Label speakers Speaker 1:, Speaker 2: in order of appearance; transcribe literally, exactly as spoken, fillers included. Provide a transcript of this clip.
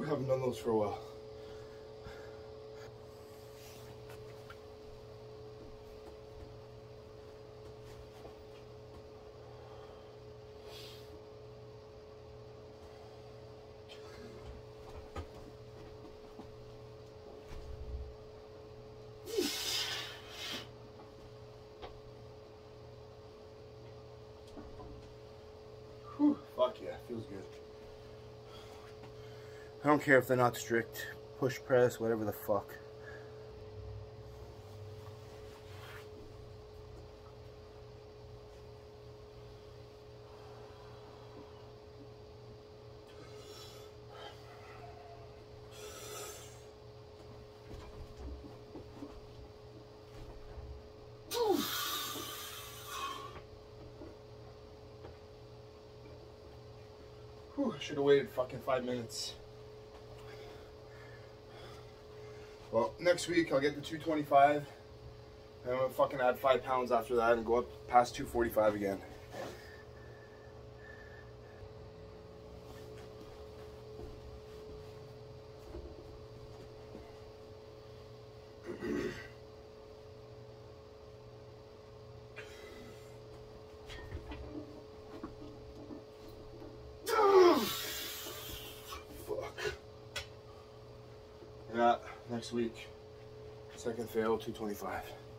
Speaker 1: Whew, haven't done those for a while. Whew, fuck yeah, feels good. I don't care if they're not strict. Push press, whatever the fuck. Whew, should have waited fucking five minutes. Well, next week I'll get the two twenty-five, and I'm gonna fucking add five pounds after that and go up past two forty-five again. Yeah, next week, second fail, two twenty-five.